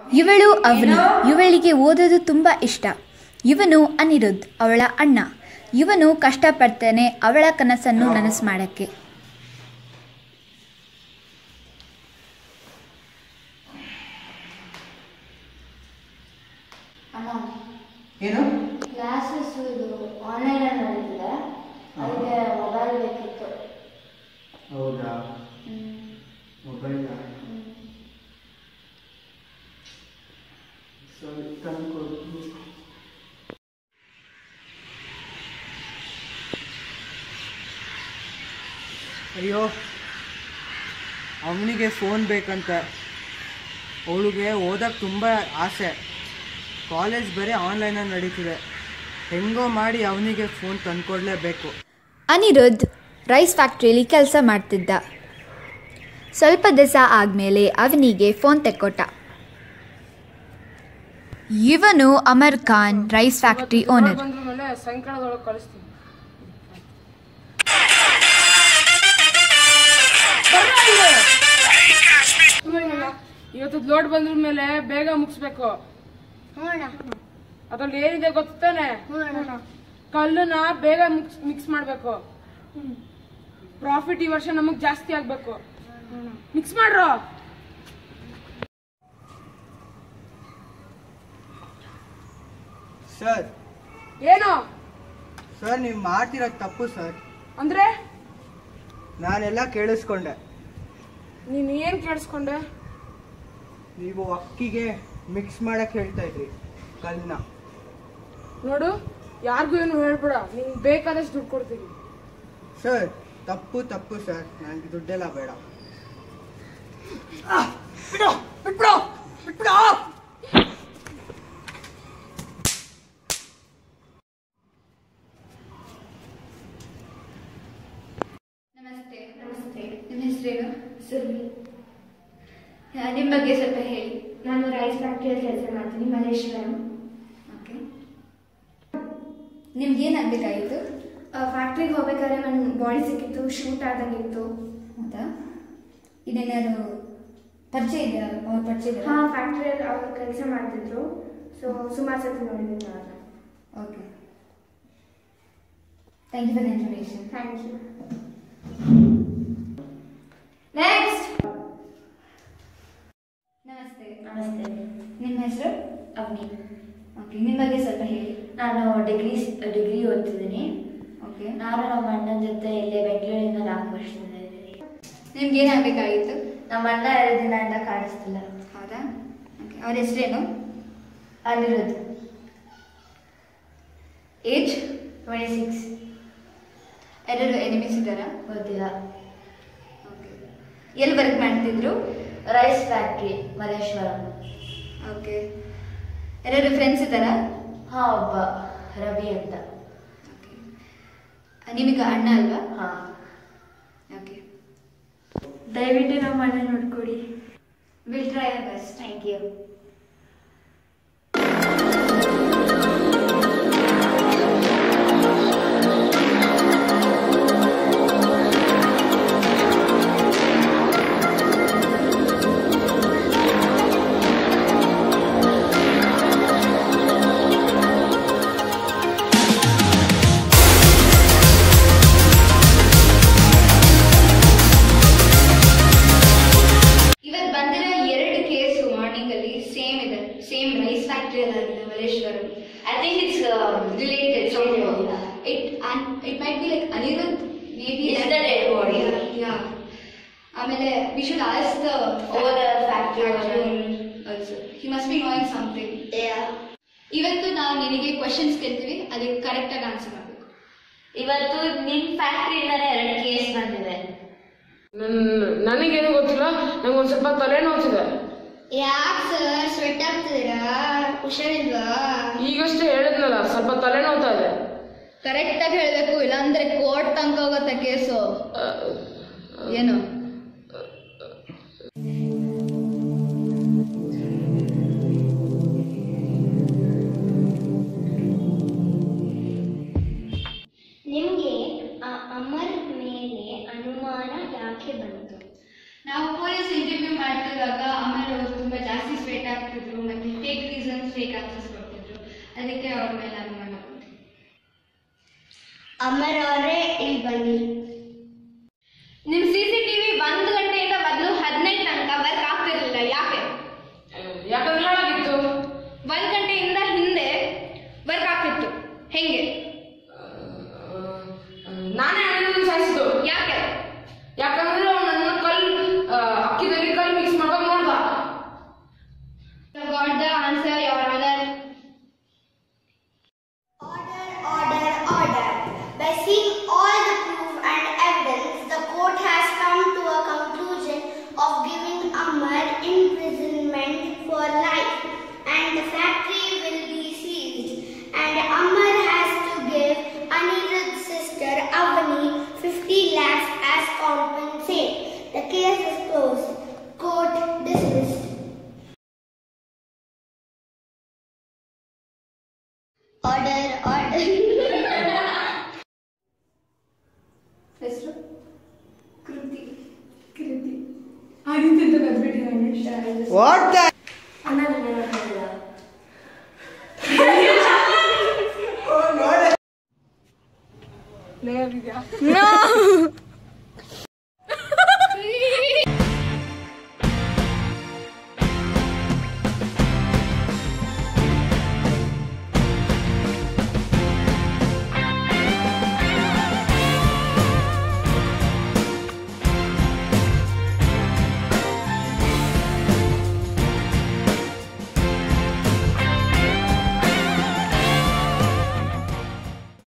ಇವಳು ಅವನಿ, ಇವಳಿಗೆ ಓದೋದು ತುಂಬ ಇಷ್ಟ. ಇವನು ಅನಿರುದ್ಧ್, ಅವಳ ಅಣ್ಣ. ಇವನು ಕಷ್ಟಪಡ್ತಾನೆ ಅವಳ ಕನಸನ್ನು ನನಸು ಮಾಡೋಕ್ಕೆ. ಏನು ಕ್ಲಾಸಸ್ ಇದು ಆನ್ಲೈನ್ ನಡೀತಿದೆ, ಅದಕ್ಕೆ ಮೊಬೈಲ್ ಬೇಕಿತ್ತು. ಹೌದಾ? ಮೊಬೈಲ್ ಸರಿ ತಂದ್ಕೊಡು. ಅಯ್ಯೋ, ಅವನಿಗೆ ಫೋನ್ ಬೇಕಂತೆ. ಅವಳಿಗೆ ಓದಕ್ಕೆ ತುಂಬ ಆಸೆ. ಕಾಲೇಜ್ ಬರೀ ಆನ್ಲೈನಲ್ಲಿ ನಡೀತಿದೆ. ಹೆಂಗೋ ಮಾಡಿ ಅವನಿಗೆ ಫೋನ್ ತಂದ್ಕೊಡ್ಲೇಬೇಕು. ಅನಿರುದ್ಧ್ ರೈಸ್ ಫ್ಯಾಕ್ಟ್ರಿಯಲ್ಲಿ ಕೆಲಸ ಮಾಡ್ತಿದ್ದ. ಸ್ವಲ್ಪ ದಿವಸ ಆದಮೇಲೆ ಅವನಿಗೆ ಫೋನ್ ತೆಕ್ಕೊಟ್ಟ. ಇವನು Amar Khan, rice factory owner. ಇವತ್ತು ಲೋಡ್ ಬಂದ್ರ ಮೇಲೆ ಬೇಗ ಮುಗಿಸ್ಬೇಕು. ಅದ್ರಲ್ಲಿ ಏನಿದೆ ಗೊತ್ತಾನೆ? ಕಲ್ಲುನ ಬೇಗ ಮಿಕ್ಸ್ ಮಾಡ್ಬೇಕು. ಪ್ರಾಫಿಟ್ ಈ ವರ್ಷ ನಮಗ್ ಜಾಸ್ತಿ ಆಗ್ಬೇಕು. ಮಿಕ್ಸ್ ಮಾಡ್ರೋ. ಸರ್ ಏನು ಸರ್, ನೀವು ಮಾಡ್ತಿರೋದು ತಪ್ಪು ಸರ್. ಅಂದ್ರೆ ನಾನೆಲ್ಲ ಕೇಳಿಸ್ಕೊಂಡೆ. ನೀನ್ ಏನ್ ಕೇಳಿಸ್ಕೊಂಡೆ? ನೀವು ಅಕ್ಕಿಗೆ ಮಿಕ್ಸ್ ಮಾಡಕ್ ಹೇಳ್ತಾ ಇದ್ರಿ ಕಲ್ನ. ನೋಡು, ಯಾರಿಗೂ ಏನು ಹೇಳ್ಬೇಡ. ನಿಂಗೆ ಬೇಕಾದಷ್ಟು ದುಡ್ಡು ಕೊಡ್ತೀನಿ. ಸರ್ ತಪ್ಪು ತಪ್ಪು ಸರ್, ನನಗೆ ದುಡ್ಡೆಲ್ಲ ಬೇಡ. ನಮಸ್ತೆ. ನಮಸ್ತೆ. ನಿಮ್ಮ ಹೆಸರೇನು? ಸುರ್ವಿ. ನಿಮ್ಮ ಬಗ್ಗೆ ಸ್ವಲ್ಪ ಹೇಳಿ. ನಾನು ರೈಸ್ ಫ್ಯಾಕ್ಟ್ರಿಯಲ್ಲಿ ಕೆಲಸ ಮಾಡ್ತೀನಿ, ಮಲ್ಲೇಶ್ವರಂ. ಓಕೆ. ನಿಮ್ಗೆ ಏನಾಗಬೇಕಾಗಿತ್ತು? ಫ್ಯಾಕ್ಟ್ರಿಗೆ ಹೋಗ್ಬೇಕಾದ್ರೆ ನನ್ನ ಬಾಡಿ ಸಿಕ್ಕಿತ್ತು, ಶೂಟ್ ಆದಂಗಿತ್ತು. ಹೌದಾ? ಇದೇನಾದ್ರು ಪರಿಚಯ ಇದೆಯಾ? ಅವ್ರ ಪರಿಚಯ ಇದೆಯಾ? ಹಾಂ, ಫ್ಯಾಕ್ಟ್ರಿಯಲ್ಲಿ ಅವರು ಕೆಲಸ ಮಾಡ್ತಿದ್ರು. ಸೊ ಸುಮಾರು ಸತಿ ನೋಡಿದ್ದೀನಿ ಅವ್ರನ್ನ. Okay. Thank you for the information. Thank you. Next. ನಮಸ್ತೆ. ನಮಸ್ತೆ. ನಿಮ್ಮ ಹೆಸರು? ಅವನಿ. ಓಕೆ. ನಿಮ್ಮ ಬಗ್ಗೆ ಸ್ವಲ್ಪ ಹೇಳಿ. ನಾನು ಡಿಗ್ರಿ ಓದ್ತಿದ್ದೀನಿ. ಓಕೆ. ನಾನು ನಮ್ಮ ಅಣ್ಣನ ಜೊತೆ ಇಲ್ಲೇ ಬೆಂಗಳೂರಿಂದ 4 ವರ್ಷದಿಂದ ಇದ್ದೀನಿ. ನಿಮ್ಗೆ ಏನಾಗಬೇಕಾಗಿತ್ತು? ನಮ್ಮ ಅಣ್ಣ 2 ದಿನದಿಂದ ಕಾಣಿಸ್ತಿಲ್ಲ. ಹೌದಾ? ಓಕೆ. ಅವ್ರ ಹೆಸರೇನು? ಅನಿರುದ್ಧ್. ಏಜ್? 26. ಎಲ್ಲರೂ ಎನಿಮೀಸ್ ಇದ್ದಾರಾ? ಗೊತ್ತಿಲ್ಲ. ಓಕೆ. ಎಲ್ಲಿ ವರ್ಕ್ ಮಾಡ್ತಿದ್ರು? Rice factory, Malleshwaram. ಓಕೆ. ಎಲ್ಲರೂ ಫ್ರೆಂಡ್ಸ್ ಇದ್ದಾರಾ? ಹಾಂ, ಒಬ್ಬ ರವಿ ಅಂತ. ಓಕೆ. ನಿಮಗೆ ಅಣ್ಣ ಅಲ್ವಾ? ಹಾಂ. ಓಕೆ. ದಯವಿಟ್ಟು ನಮ್ಮ ಅಣ್ಣ ನೋಡ್ಕೊಡಿ. Will try our best. Thank you. Same rice factory in Malleshwaram. I think it's related somehow. It might be like Anirudh, maybe it's the dead body. Yeah. We should ask the factory also. He must be knowing something. Yeah. ಇವತ್ತು ನಾವು ನಿನಗೆ questions ಕೇಳ್ತೀವಿ, ಅದಕ್ಕೆ correct ಆಗಿ answer ಮಾಡಬೇಕು. ಇವತ್ತು ನಿಮ್ ಫ್ಯಾಕ್ಟ್ರಿಯಿಂದಾನೆ 2 case ಬಂದಿದೆ. ನನಗೇನು ಗೊತ್ತಿಲ್ಲ, ನಂಗೊಂದು ಸ್ವಲ್ಪ ತಲೆನೋವ್ತಿದೆ. ಯಾಕೆ ಸರ್ ಸ್ವೆಟ್ ಆಗ್ತಿದ್ದೀರಾ? ಹುಷಾರಿಲ್ವಾ? ಈಗಷ್ಟೇ ಹೇಳಿದ್ನಲ್ಲ, ಸ್ವಲ್ಪ ತಲೆನೋವ್ತಾ ಇದೆ. ಕರೆಕ್ಟ್ ಆಗಿ ಹೇಳಬೇಕು, ಇಲ್ಲಾಂದ್ರೆ ಕೋರ್ಟ್ ತನಕ ಹೋಗುತ್ತೆ ಕೇಸು. ಏನು? ನಿಮಗೆ ಅಮರ್ ಮೇಲೆ ಅನುಮಾನ ಯಾಕೆ ಬಂತು? ನಾವು ಪೊಲೀಸ್ ಇಂಟರ್ವ್ಯೂ ಮಾಡ್ತಿರುವಾಗ ಅಮರ್ ಅವರು ತುಂಬಾ ಜಾಸ್ತಿ ಸ್ವೆಟ್ ಆಗ್ತಿದ್ರು, ಫೇಕ್ ಆನ್ಸರ್ಸ್ ಕೊಡ್ತಿದ್ರು. ಅದಕ್ಕೆ ಅವ್ರ ಮೇಲೆ ಅನುಮಾನ ಬಂತು. ಅಮರ್ ಅವರೇ ಇಲ್ಲಿ ಬನ್ನಿ. ನಿಮ್ಮ CCTV 1 ಗಂಟೆಯಿಂದ ಮೊದಲು 15 ತನಕ ವರ್ಕ್ ಆಗ್ತಿರ್ಲಿಲ್ಲ. ಯಾಕೆ? ಯಾಕಂದ್ರೆ ಹಾಳಾಗಿತ್ತು. 1 ಗಂಟೆಯಿಂದ ಹಿಂದೆ ವರ್ಕ್ ಆಗ್ತಿತ್ತು. ಹೆಂಗೆ? ನಾನೇ ಅಣ್ಣನ ಸಾಯಿಸಿದ್ದು. ಯಾಕೆ? ಯಾಕಂದ್ರೆ ಅವ್ನು ನನ್ನ ಅಕ್ಕಿದಲ್ಲಿ ಕಲ್ಲು ಮಿಕ್ಸ್ ಮಾಡ್ಕೊಂಡು ನೋಡ್ದ. Got the answer, Your Honor. Order. By seeing all the proof and evidence, the court has come to a conclusion of giving Amar imprisonment for life, and the factory will be seized, and Amar has to give Anirudh's sister Avani 50 lakhs as compensate. The case is closed. Court dismissed. Order. ಹೆಸರು ಕೃತಿ. ಆಗಿತ್ತು ಕದ್ಬಿಟ್ಟಿದ್ದಾನೆ. What the ಅಣ್ಣ